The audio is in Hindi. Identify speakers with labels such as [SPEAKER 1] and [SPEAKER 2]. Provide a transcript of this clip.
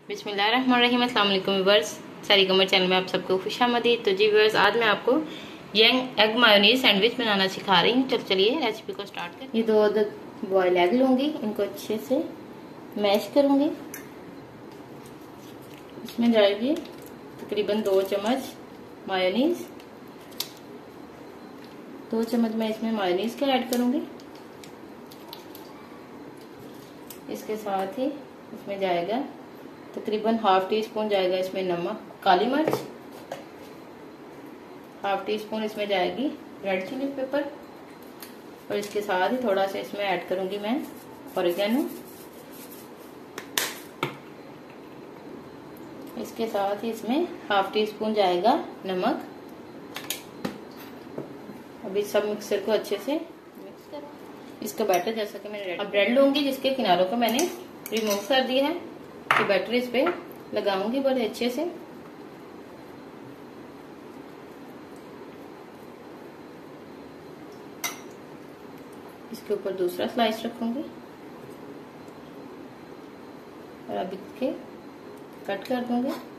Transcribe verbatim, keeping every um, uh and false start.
[SPEAKER 1] बिस्मिल्लाहिर्रहमानिर्रहीम। अस्सलाम वालेकुम व्यूअर्स, सारी कमर चैनल में आप सबको खुशामदीद। तो जी व्यूअर्स, आज मैं आपको यंग एग मायोनीज सैंडविच बनाना सिखा रही हूँ। चल चलिए रेसिपी को स्टार्ट करें। ये दो अदद बॉयल एग लूंगी, इनको अच्छे से मैश करूंगी। इसमें जाएगी तकरीबन दो चम्मच मायोनीज। दो चम्मच मैं इसमें मायोनीज का ऐड करूंगी। इसके साथ ही इसमें जाएगा तकरीबन हाफ टी स्पून जाएगा इसमें नमक, काली मिर्च, हाफ टी स्पून इसमें जाएगी रेड चिली पेपर, और इसके साथ ही थोड़ा सा इसमें ऐड करूंगी मैं ऑरिगेनो। इसके साथ ही इसमें हाफ टी स्पून जाएगा नमक। अभी सब मिक्सर को अच्छे से मिक्स करो। इसका बैटर जैसा कि मैंने अब ब्रेड लूंगी जिसके किनारों को मैंने रिमूव कर दिया है। तो बैटर इस पे लगाऊंगी बड़े अच्छे से। इसके ऊपर दूसरा स्लाइस रखूंगी और अब इसके कट कर दूंगी।